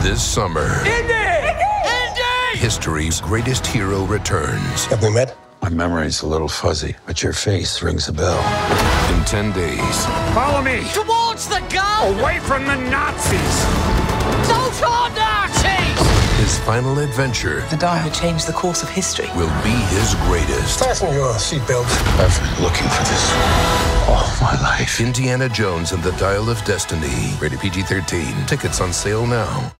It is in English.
This summer, Indy! history's greatest hero returns. Have we met? My memory's a little fuzzy, but your face rings a bell. In 10 days, Follow me! Towards the gun! Away from the Nazis! Total Nazis! his final adventure The die would change the course of history. will be his greatest. Fasten your seatbelts. I've been looking for this all my life. Indiana Jones and the Dial of Destiny. Rated PG-13. Tickets on sale now.